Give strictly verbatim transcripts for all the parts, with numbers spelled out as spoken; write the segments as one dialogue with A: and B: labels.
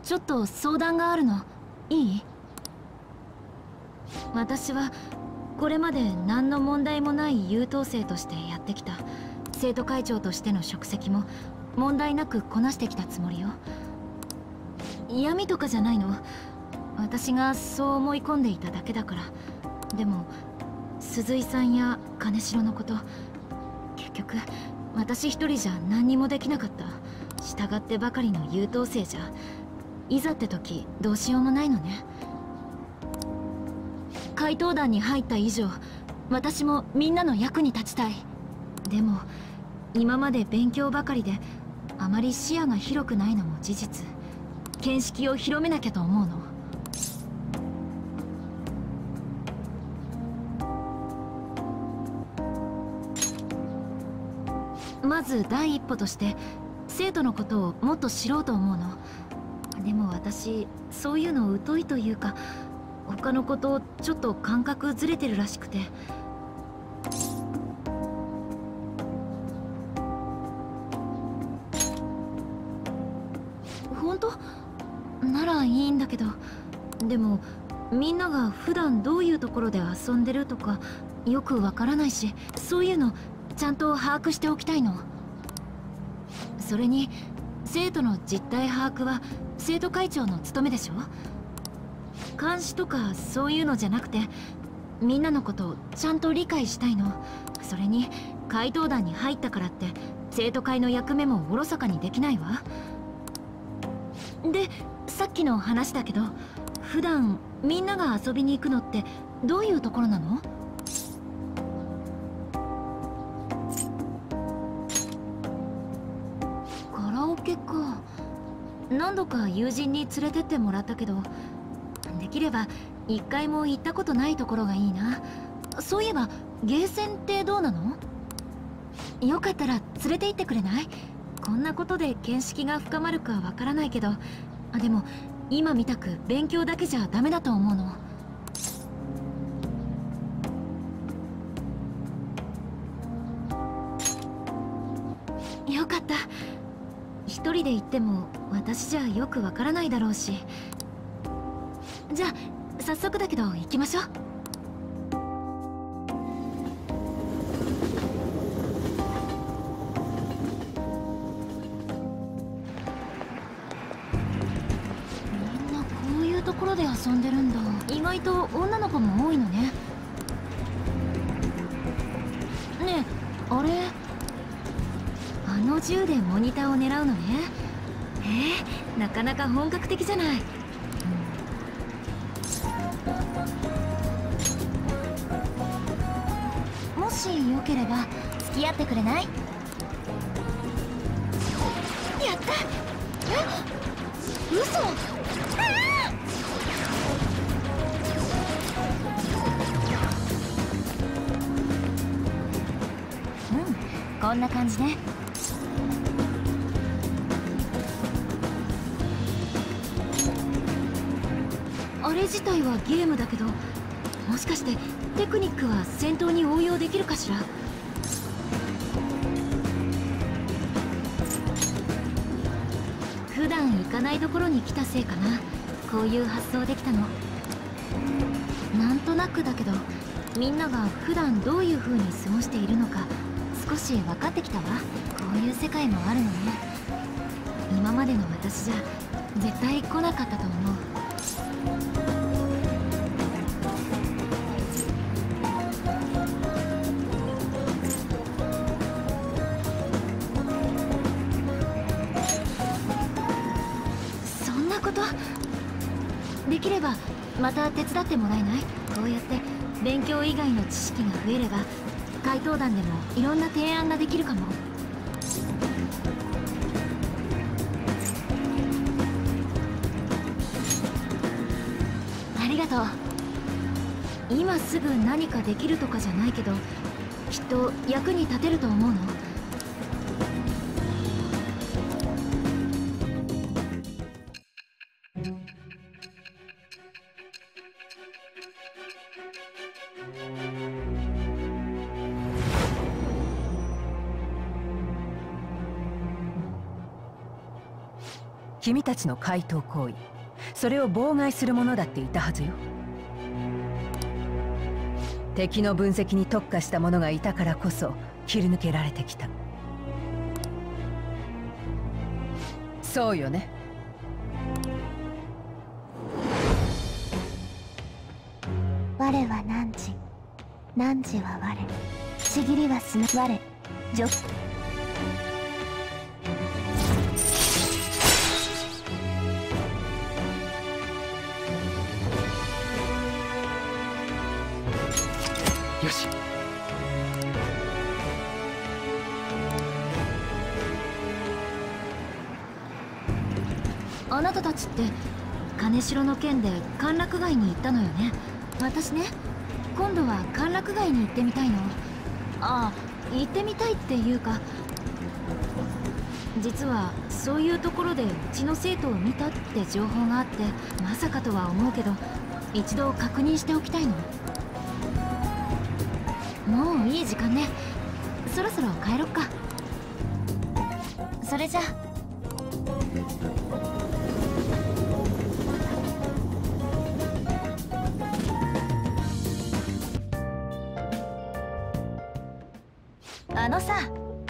A: ちょっと相談があるの。いい？私はこれまで何の問題もない優等生としてやってきた。生徒会長としての職責も問題なくこなしてきたつもりよ。嫌味とかじゃないの。私がそう思い込んでいただけだから。でも鈴井さんや金城のこと、結局私一人じゃ何にもできなかった。従ってばかりの優等生じゃいざって時どうしようもないのね。怪盗団に入った以上、私もみんなの役に立ちたい。でも今まで勉強ばかりであまり視野が広くないのも事実。見識を広めなきゃと思うの。まず第一歩として生徒のことをもっと知ろうと思うの。でも私そういうの疎いというか、他の子とちょっと感覚ずれてるらしくて。本当ならいいんだけど、でもみんなが普段どういうところで遊んでるとかよくわからないし、そういうのちゃんと把握しておきたいの。それに生徒の実態把握は生徒会長の務めでしょ。監視とかそういうのじゃなくて、みんなのことをちゃんと理解したいの。それに怪盗団に入ったからって生徒会の役目もおろそかにできないわ。でさっきの話だけど、普段みんなが遊びに行くのってどういうところなの？カラオケか。何度か友人に連れてってもらったけど、できれば一回も行ったことないところがいいな。そういえばゲーセンってどうなの？よかったら連れて行ってくれない？こんなことで見識が深まるかわからないけど、あでも今みたく勉強だけじゃダメだと思うの。よかった。一人で行っても私じゃよくわからないだろうし。じゃあ早速だけど行きましょう。みんなこういうところで遊んでるんだ。意外と女の子も多いのね。ねえあれ、あの銃でモニターを狙うのね。えー、なかなか本格的じゃない。もしよければ付き合ってくれない？やった！え？嘘！うん、こんな感じね。あれ自体はゲームだけど、もしかしてテクニックは戦闘に応用できるかしら？普段行かないところに来たせいかな、こういう発想できたの。なんとなくだけど、みんなが普段どういう風に過ごしているのか少し分かってきたわ。こういう世界もあるのね。今までの私じゃ絶対来なかったと思う。できればまた手伝ってもらえない？こうやって勉強以外の知識が増えれば怪盗団でもいろんな提案ができるかも。ありがとう。今すぐ何かできるとかじゃないけど、きっと役に立てると思うの。
B: 君たちの怪盗行為、それを妨害するものだっていたはずよ。敵の分析に特化した者がいたからこそ切り抜けられてきた。そうよね。
C: 我は汝、汝は我、ちぎりはすな我、じょ
D: よし。
A: あなたたちって金城の件で歓楽街に行ったのよね。私ね、今度は歓楽街に行ってみたいの。ああ、行ってみたいっていうか、実はそういうところでうちの生徒を見たって情報があって、まさかとは思うけど一度確認しておきたいの。もういい時間ね。そろそろ帰ろっか。それじゃあ。あのさ、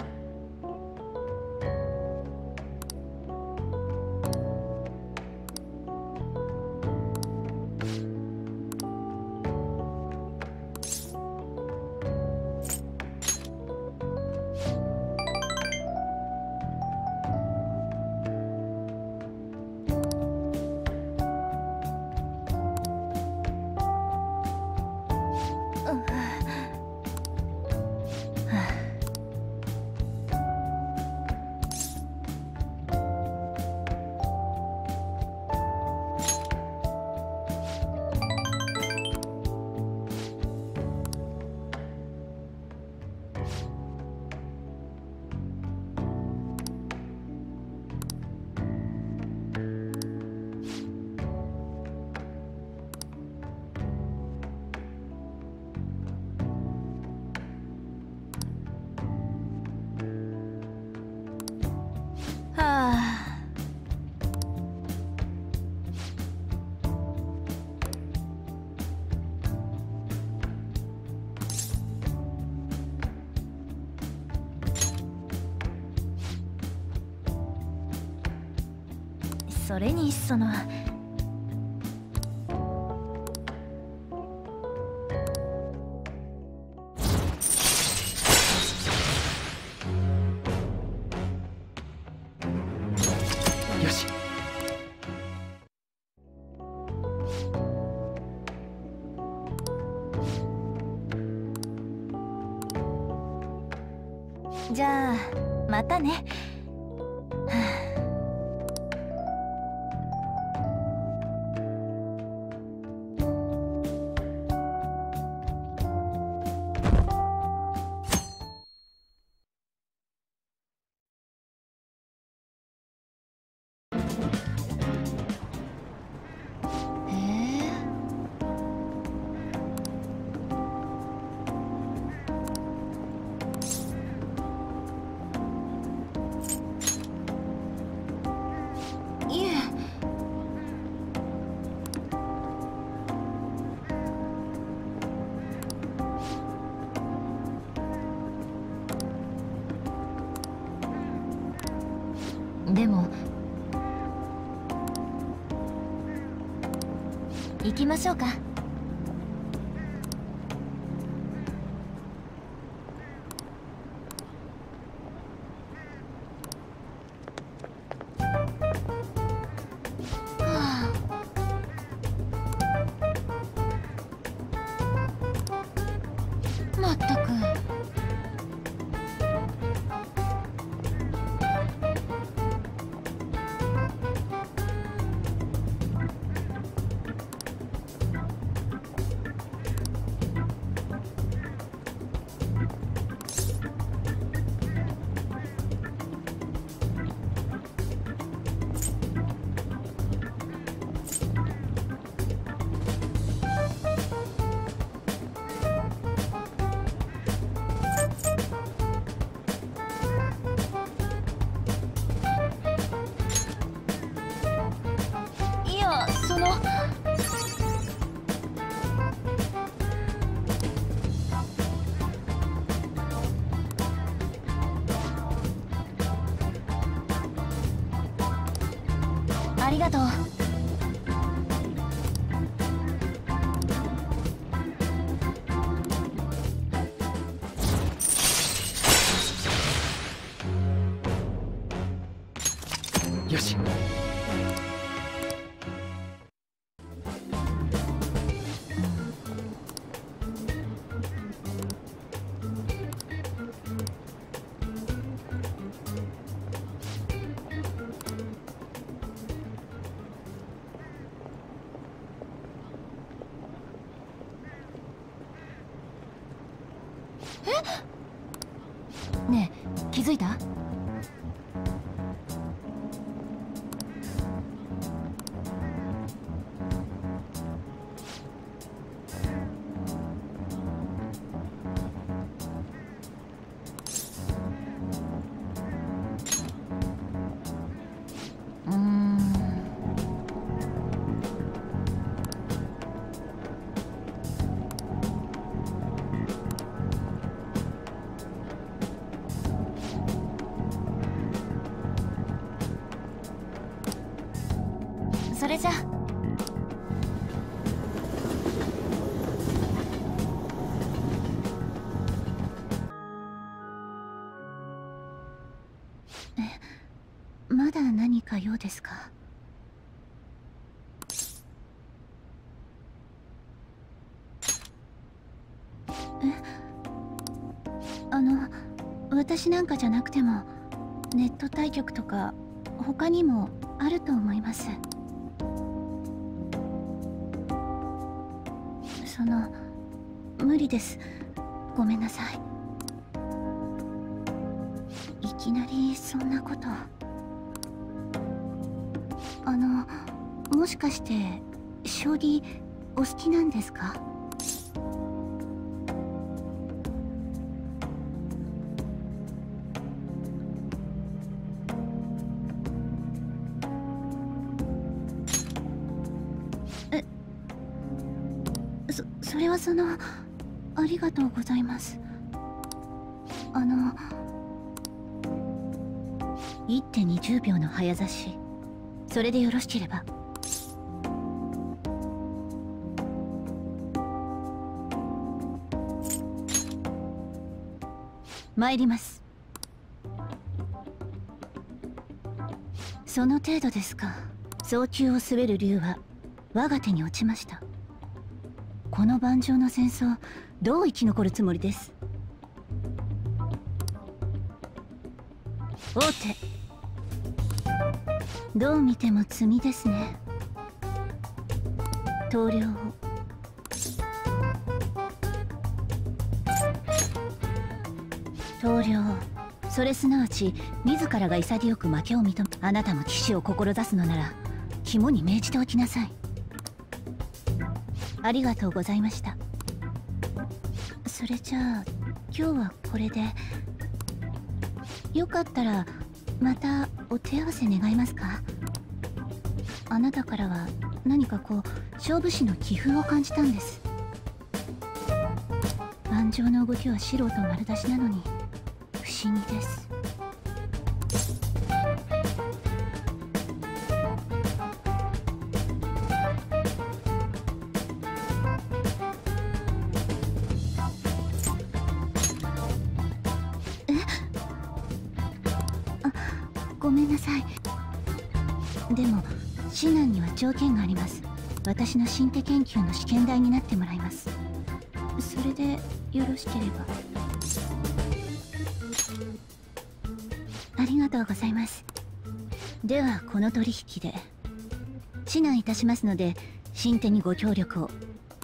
A: はあ。それにその
D: よし。
C: じゃあまたね。でも行きましょうか。まったく。
A: ありがとう。
D: よし。
A: ねえ、気づいた？うーん。それじゃ。
C: え、まだ何か用ですか？え、あの、私なんかじゃなくてもネット対局とか他にもあると思います。その、無理です。ごめんなさい。いきなりそんなこと。あの、もしかして将棋お好きなんですか？え、そ、それはその、ありがとうございます。あの、一手にじゅうびょうの早指し、それでよろしければ。参ります。その程度ですか。早急を滑る竜は我が手に落ちました。この盤上の戦争、どう生き残るつもりです？王手。どう見ても詰みですね。投了を。投了。それすなわち自らが潔く負けを認め、あなたも騎士を志すのなら肝に銘じておきなさい。ありがとうございました。それじゃあ今日はこれで。よかったらまたお手合わせ願えますか？あなたからは何かこう勝負師の気風を感じたんです。盤上の動きは素人丸出しなのに不思議です。ごめんなさい。でも指南には条件があります。私の新手研究の試験台になってもらいます。それでよろしければ。ありがとうございます。ではこの取引で指南いたしますので、新手にご協力を。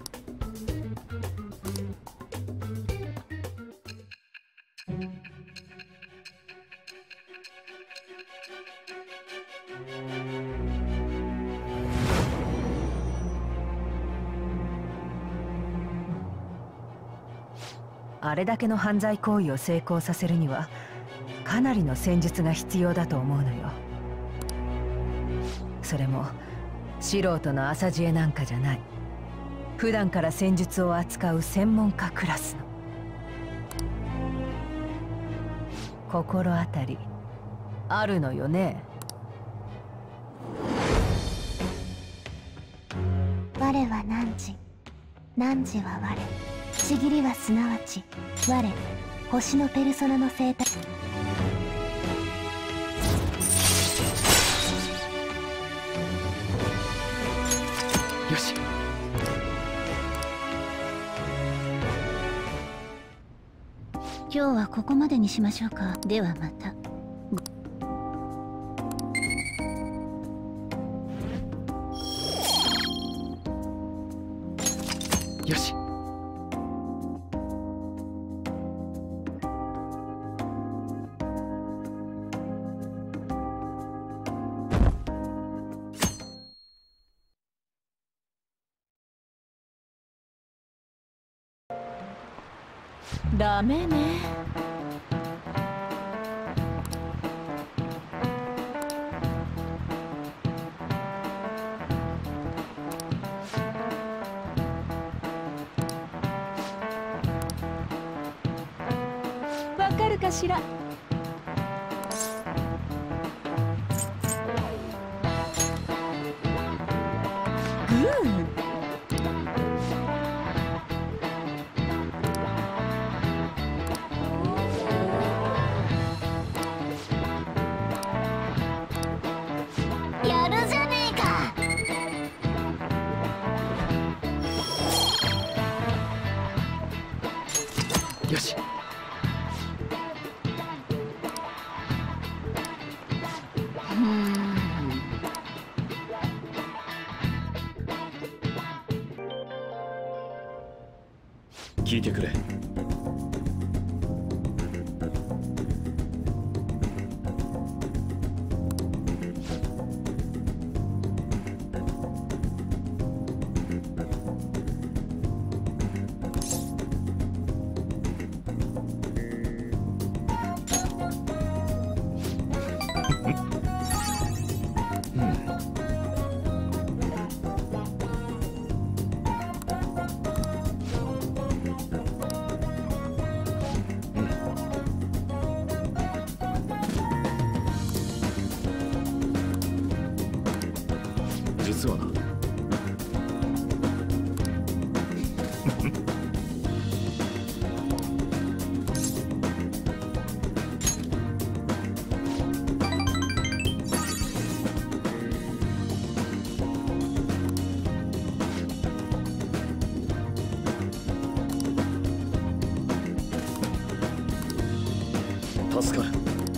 B: あれだけの犯罪行為を成功させるにはかなりの戦術が必要だと思うのよ。それも素人の浅知恵なんかじゃない、普段から戦術を扱う専門家クラスの。心当たりあるのよね。
C: 我は汝、汝は我、ちぎりはすなわち我、星のペルソナの生態。
D: よし。
C: 今日はここまでにしましょうか。ではまた。
D: よし。
A: ダメね。わかるかしら。グー。
C: やるじゃねえか。
D: よし。聞いてくれ。実はな。助かる。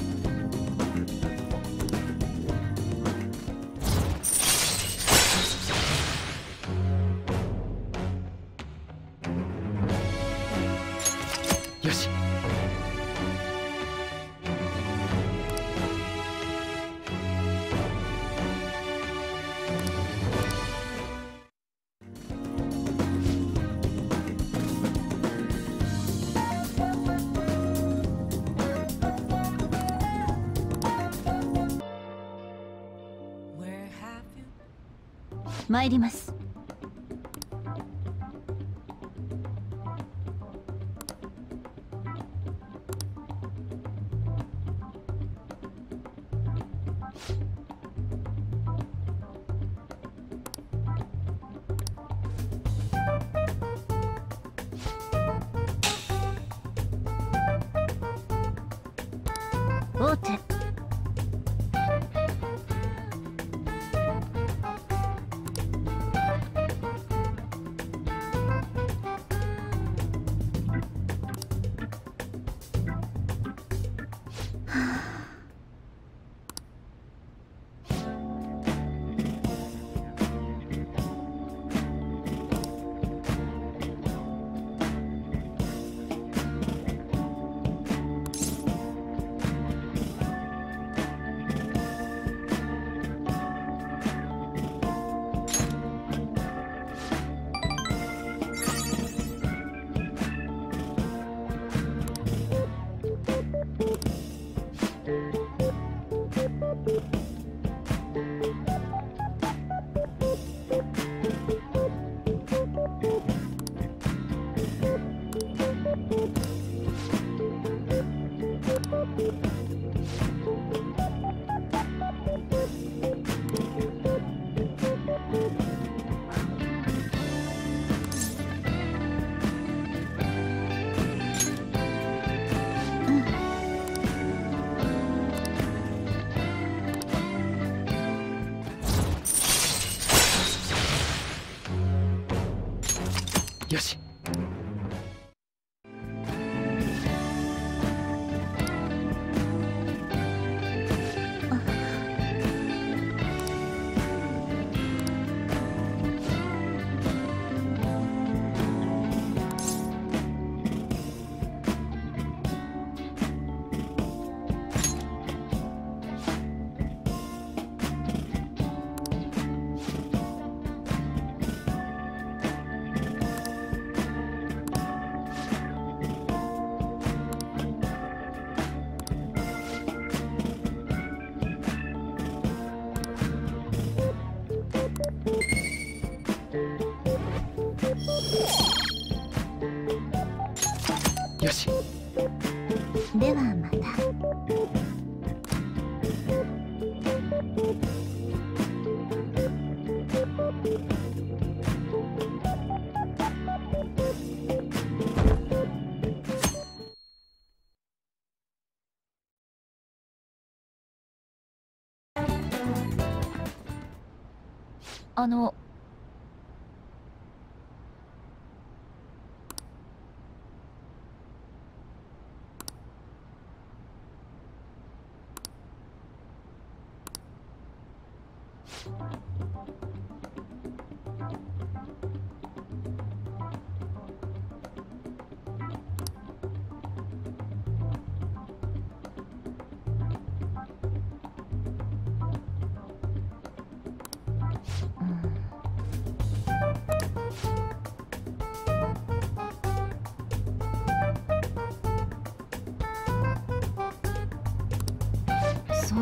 D: よし。
C: 参ります。王手。
D: よし。よし。
C: ではまた。
A: あのそう。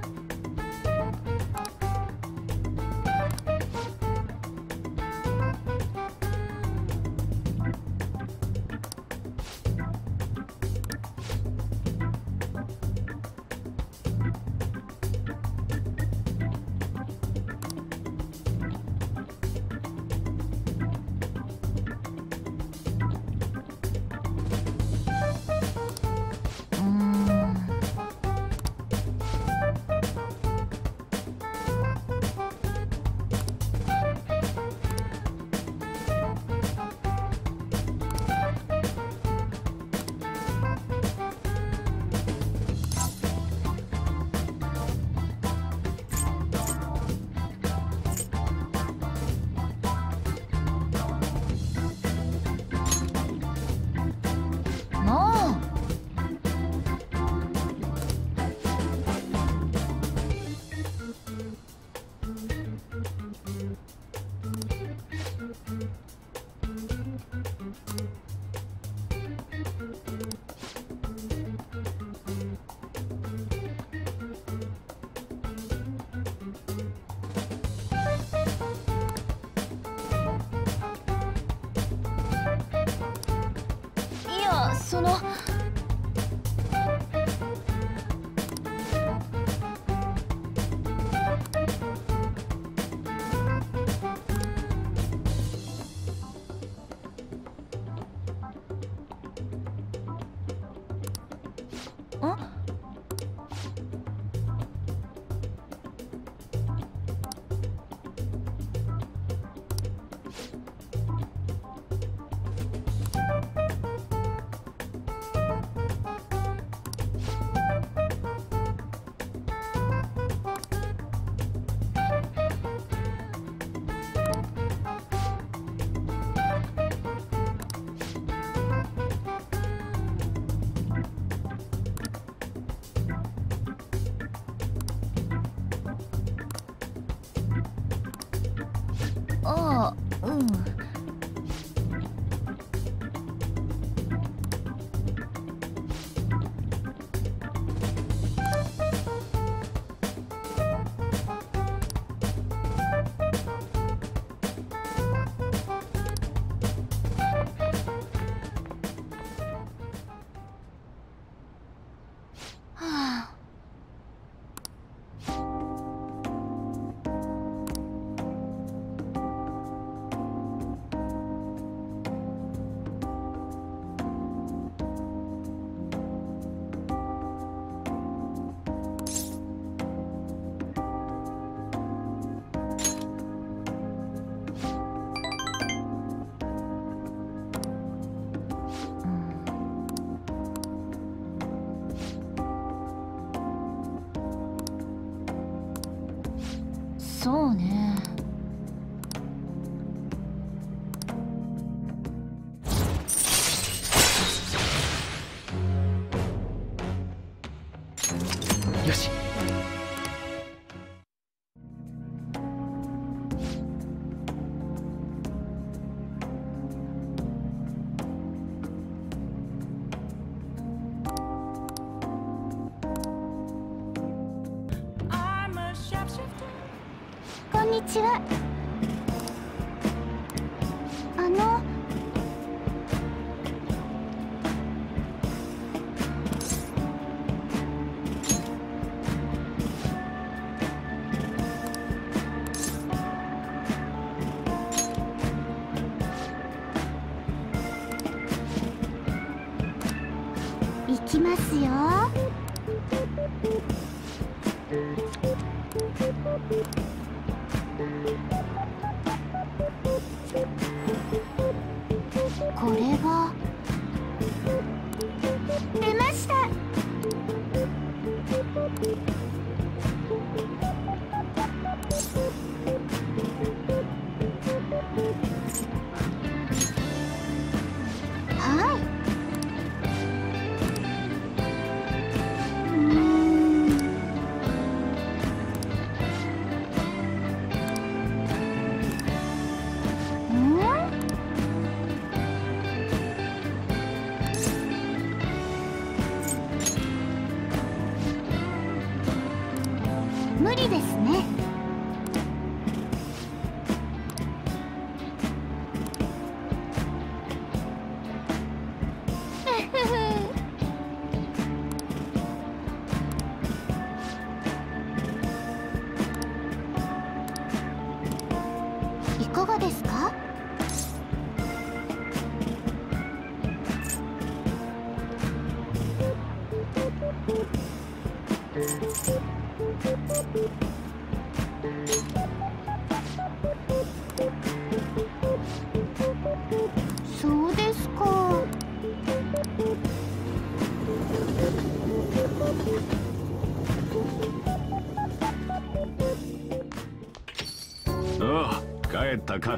A: そのああ、うん。 そうね。
D: よし。
C: こんにちは。あの行きますよ。これは出ました。はい。うーん。うん？無理ですね。いかがですか？そうですか。
E: ああ、帰ったか。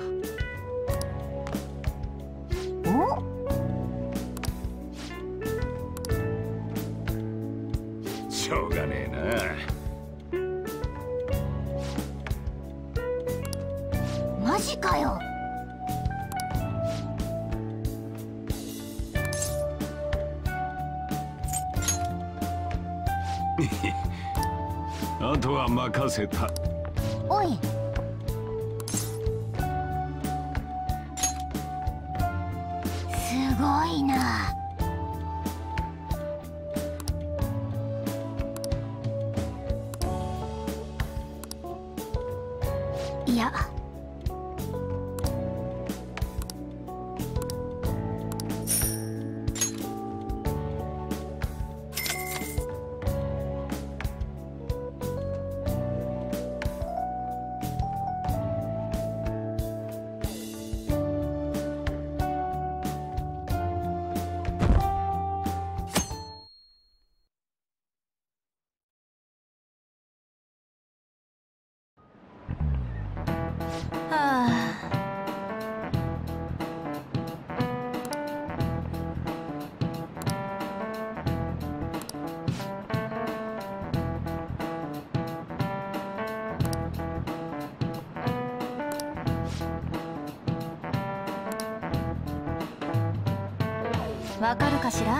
C: お？
E: しょうがねえ
C: マジかよ。
E: な。あとは任せた。
C: おい。すごいな。いや。
A: はあ。わかるかしら？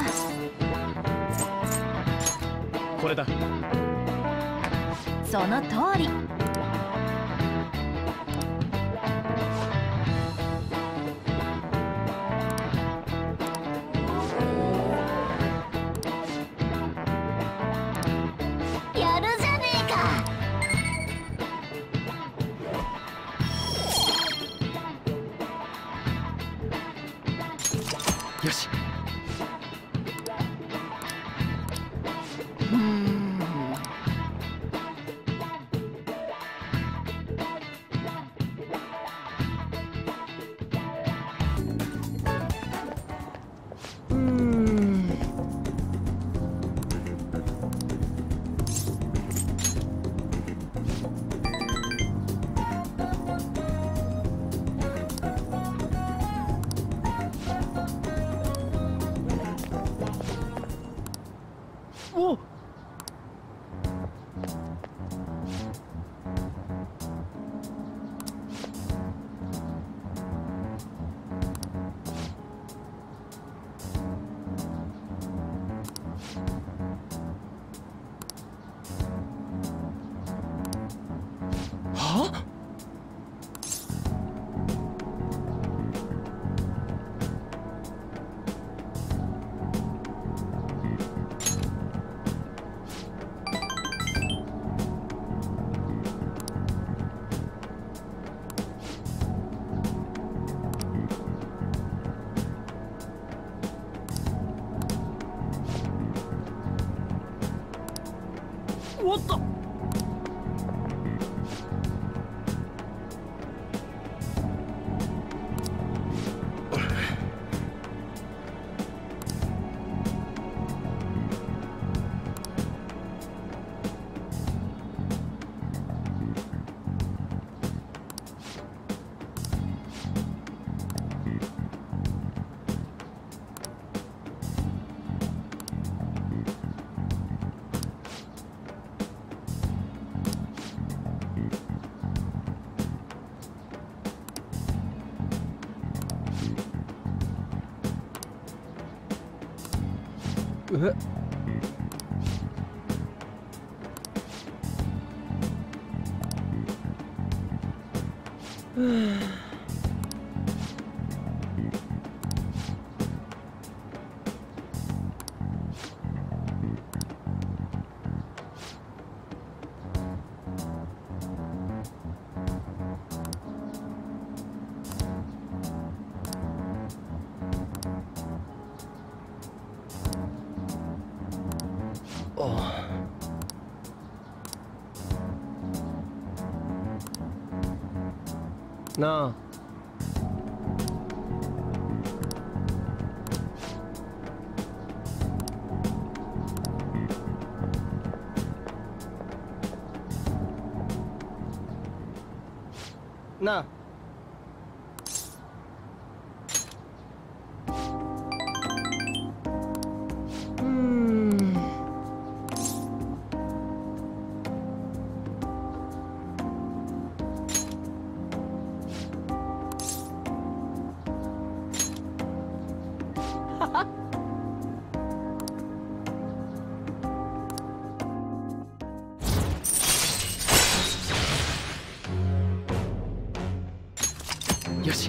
D: これだ。
A: その通り。
C: やるじゃねえか。
D: よし。
A: うーん。
D: は？おっと。え？なあ。なあ。うーん。よし。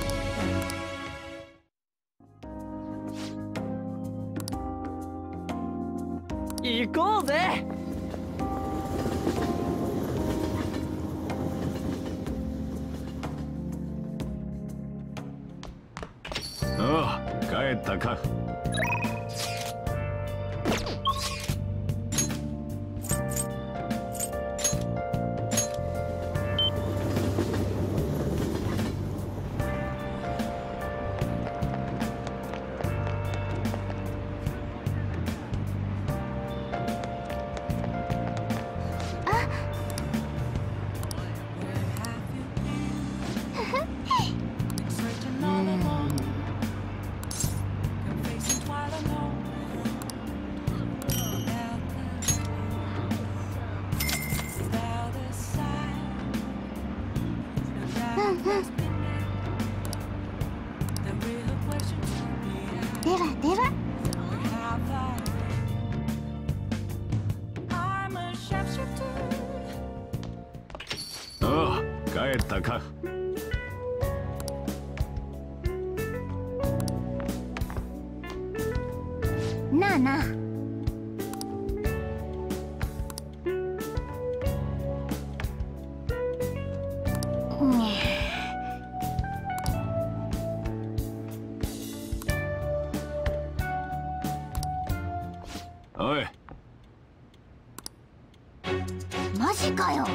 D: 行こうぜ。
E: ああ、帰ったか。
C: ではでは。
E: ああ、帰ったか。
C: なあなあ。
E: おい。
C: マジかよ。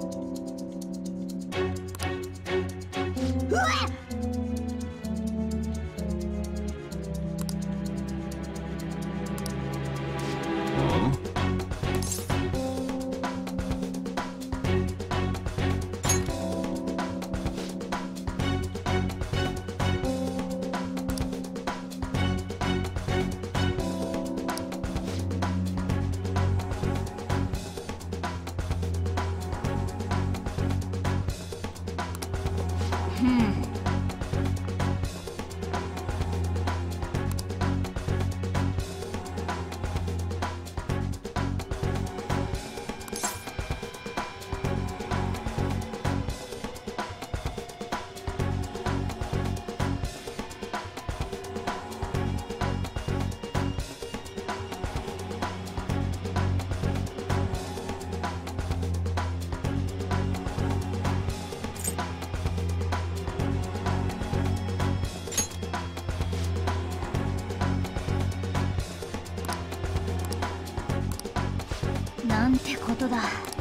C: うわっ。 なんてことだ。